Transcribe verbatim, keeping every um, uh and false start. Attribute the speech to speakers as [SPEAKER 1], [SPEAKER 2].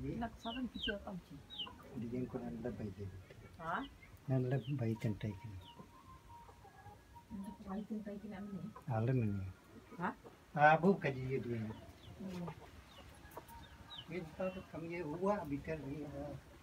[SPEAKER 1] Naksaban kisi apa sih?
[SPEAKER 2] Dia yang kurang lebih baik.
[SPEAKER 1] Hah?
[SPEAKER 2] Nalla baik tentai kini.
[SPEAKER 1] Baik tentai kini apa ni?
[SPEAKER 2] Alam ini.
[SPEAKER 1] Hah?
[SPEAKER 2] Abu kaji dia. Ini tahu kami huwa bitar ni.